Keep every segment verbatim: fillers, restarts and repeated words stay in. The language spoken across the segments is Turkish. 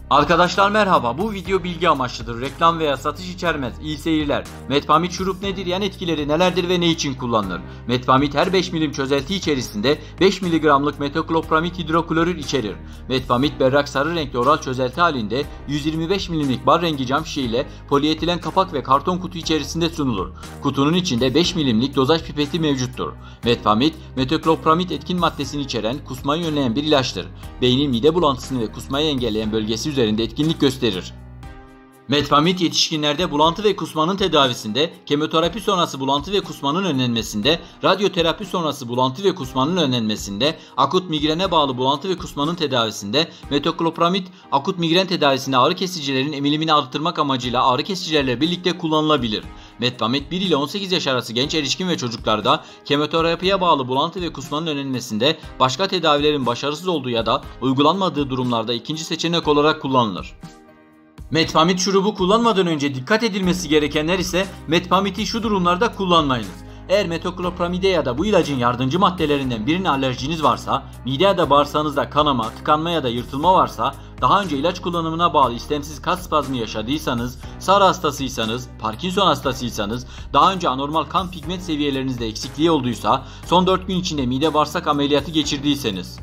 Arkadaşlar merhaba, bu video bilgi amaçlıdır. Reklam veya satış içermez. İyi seyirler. Metpamit şurup nedir? Yan etkileri nelerdir ve ne için kullanılır? Metpamit her beş milim çözelti içerisinde beş miligramlık metoklopramid hidroklorür içerir. Metpamit berrak sarı renkli oral çözelti halinde yüz yirmi beş milimlik bar rengi cam şişe ile polietilen kapak ve karton kutu içerisinde sunulur. Kutunun içinde beş milimlik dozaj pipeti mevcuttur. Metpamit, metoklopramid etkin maddesini içeren, kusmayı önleyen bir ilaçtır. Beynin mide bulantısını ve kusmayı engelleyen bölgesi üzerinde etkinlik gösterir. Metpamit yetişkinlerde bulantı ve kusmanın tedavisinde, kemoterapi sonrası bulantı ve kusmanın önlenmesinde, radyoterapi sonrası bulantı ve kusmanın önlenmesinde, akut migrene bağlı bulantı ve kusmanın tedavisinde, metoklopramid akut migren tedavisinde ağrı kesicilerin emilimini arttırmak amacıyla ağrı kesicilerle birlikte kullanılabilir. Metpamit bir ile on sekiz yaş arası genç erişkin ve çocuklarda kemoterapiye bağlı bulantı ve kusmanın önlenmesinde, başka tedavilerin başarısız olduğu ya da uygulanmadığı durumlarda ikinci seçenek olarak kullanılır. Metpamit şurubu kullanmadan önce dikkat edilmesi gerekenler ise metpamiti şu durumlarda kullanmayınız. Eğer metoklopramide ya da bu ilacın yardımcı maddelerinden birine alerjiniz varsa, mide ya da bağırsağınızda kanama, tıkanma ya da yırtılma varsa, daha önce ilaç kullanımına bağlı istemsiz kas spazmı yaşadıysanız, S A R hastasıysanız, Parkinson hastasıysanız, daha önce anormal kan pigment seviyelerinizde eksikliği olduysa, son dört gün içinde mide bağırsak ameliyatı geçirdiyseniz.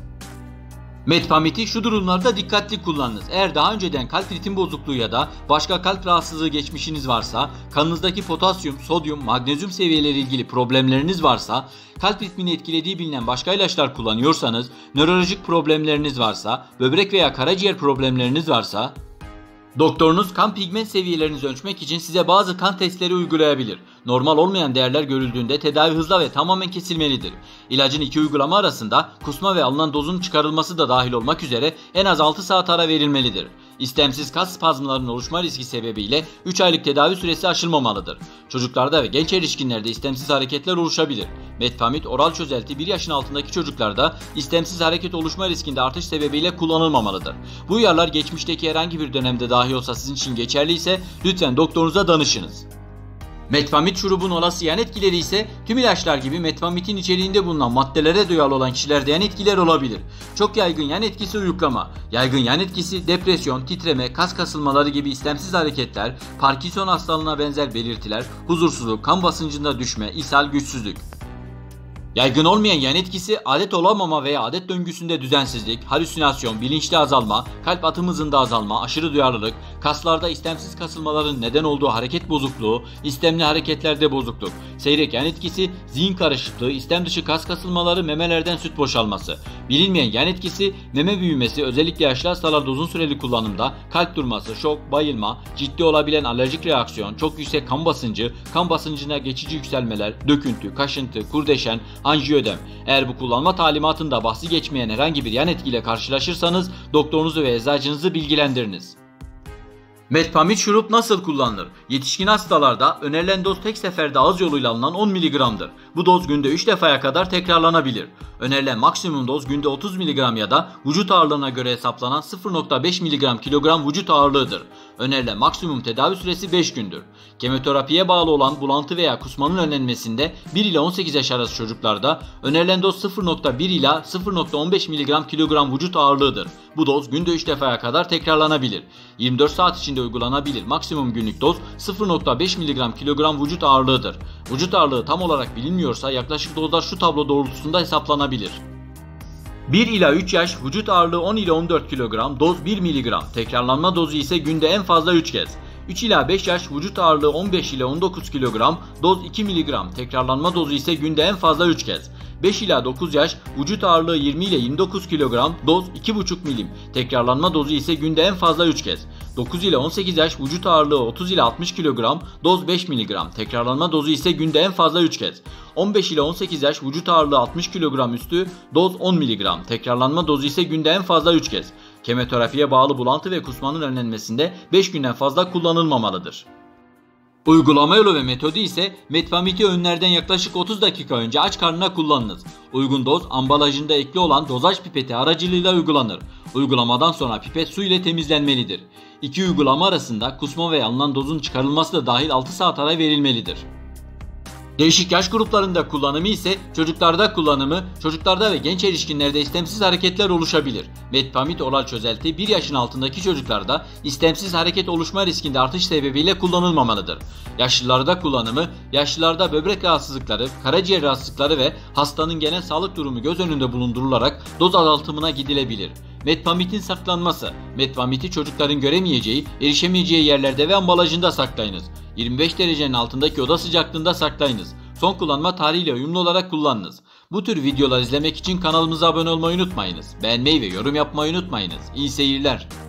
Metpamiti şu durumlarda dikkatli kullanınız. Eğer daha önceden kalp ritim bozukluğu ya da başka kalp rahatsızlığı geçmişiniz varsa, kanınızdaki potasyum, sodyum, magnezyum seviyeleri ilgili problemleriniz varsa, kalp ritmini etkilediği bilinen başka ilaçlar kullanıyorsanız, nörolojik problemleriniz varsa, böbrek veya karaciğer problemleriniz varsa, doktorunuz kan pigment seviyelerinizi ölçmek için size bazı kan testleri uygulayabilir. Normal olmayan değerler görüldüğünde tedavi hızla ve tamamen kesilmelidir. İlacın iki uygulama arasında kusma ve alınan dozun çıkarılması da dahil olmak üzere en az altı saat ara verilmelidir. İstemsiz kas spazmlarının oluşma riski sebebiyle üç aylık tedavi süresi aşılmamalıdır. Çocuklarda ve genç erişkinlerde istemsiz hareketler oluşabilir. Metpamit oral çözelti bir yaşın altındaki çocuklarda istemsiz hareket oluşma riskinde artış sebebiyle kullanılmamalıdır. Bu uyarılar geçmişteki herhangi bir dönemde dahi olsa sizin için geçerliyse lütfen doktorunuza danışınız. Metpamit şurubun olası yan etkileri ise tüm ilaçlar gibi metpamitin içeriğinde bulunan maddelere duyarlı olan kişilerde yan etkiler olabilir. Çok yaygın yan etkisi uyuklama. Yaygın yan etkisi depresyon, titreme, kas kasılmaları gibi istemsiz hareketler, Parkinson hastalığına benzer belirtiler, huzursuzluk, kan basıncında düşme, ishal, güçsüzlük. Yaygın olmayan yan etkisi adet olamama veya adet döngüsünde düzensizlik, halüsinasyon, bilinçli azalma, kalp atım hızında azalma, aşırı duyarlılık, kaslarda istemsiz kasılmaların neden olduğu hareket bozukluğu, istemli hareketlerde bozukluk. Seyrek yan etkisi zihin karışıklığı, istem dışı kas kasılmaları, memelerden süt boşalması. Bilinmeyen yan etkisi meme büyümesi, özellikle yaşlı hastalarda uzun süreli kullanımda kalp durması, şok, bayılma, ciddi olabilen alerjik reaksiyon, çok yüksek kan basıncı, kan basıncına geçici yükselmeler, döküntü, kaşıntı, kurdeşen, anjiödem. Eğer bu kullanma talimatında bahsi geçmeyen herhangi bir yan etkiyle karşılaşırsanız doktorunuzu ve eczacınızı bilgilendiriniz. Metpamit şurup nasıl kullanılır? Yetişkin hastalarda önerilen doz tek seferde ağız yoluyla alınan on miligramdır. Bu doz günde üç defaya kadar tekrarlanabilir. Önerilen maksimum doz günde otuz miligram ya da vücut ağırlığına göre hesaplanan sıfır nokta beş miligram kilogram vücut ağırlığıdır. Önerilen maksimum tedavi süresi beş gündür. Kemoterapiye bağlı olan bulantı veya kusmanın önlenmesinde bir ile on sekiz yaş arası çocuklarda önerilen doz sıfır nokta bir ila sıfır nokta on beş miligram kilogram vücut ağırlığıdır. Bu doz günde üç defaya kadar tekrarlanabilir. yirmi dört saat içinde uygulanabilir. Maksimum günlük doz sıfır nokta beş miligram kilogram vücut ağırlığıdır. Vücut ağırlığı tam olarak bilinmiyorsa yaklaşık dozlar şu tablo doğrultusunda hesaplanabilir. bir ila üç yaş vücut ağırlığı on ile on dört kilogram, doz bir miligram. Tekrarlanma dozu ise günde en fazla üç kez. üç ila beş yaş vücut ağırlığı on beş ile on dokuz kilogram, doz iki miligram. Tekrarlanma dozu ise günde en fazla üç kez. beş ila dokuz yaş vücut ağırlığı yirmi ile yirmi dokuz kilogram, doz iki buçuk milim. Tekrarlanma dozu ise günde en fazla üç kez. dokuz ile on sekiz yaş vücut ağırlığı otuz ile altmış kilogram, doz beş miligram. Tekrarlanma dozu ise günde en fazla üç kez. on beş ile on sekiz yaş vücut ağırlığı altmış kilogram üstü, doz on miligram. Tekrarlanma dozu ise günde en fazla üç kez. Kemoterapiye bağlı bulantı ve kusmanın önlenmesinde beş günden fazla kullanılmamalıdır. Uygulama yolu ve metodu ise metpamiti öğünlerden yaklaşık otuz dakika önce aç karnına kullanınız. Uygun doz ambalajında ekli olan dozaj pipeti aracılığıyla uygulanır. Uygulamadan sonra pipet su ile temizlenmelidir. İki uygulama arasında kusma ve alınan dozun çıkarılması da dahil altı saat ara verilmelidir. Değişik yaş gruplarında kullanımı ise çocuklarda kullanımı, çocuklarda ve genç erişkinlerde istemsiz hareketler oluşabilir. Metpamit oral çözelti bir yaşın altındaki çocuklarda istemsiz hareket oluşma riskinde artış sebebiyle kullanılmamalıdır. Yaşlılarda kullanımı, yaşlılarda böbrek rahatsızlıkları, karaciğer rahatsızlıkları ve hastanın genel sağlık durumu göz önünde bulundurularak doz azaltımına gidilebilir. Metpamit'in saklanması. Metpamit'i çocukların göremeyeceği, erişemeyeceği yerlerde ve ambalajında saklayınız. yirmi beş derecenin altındaki oda sıcaklığında saklayınız. Son kullanma tarihiyle uyumlu olarak kullanınız. Bu tür videolar izlemek için kanalımıza abone olmayı unutmayınız. Beğenmeyi ve yorum yapmayı unutmayınız. İyi seyirler.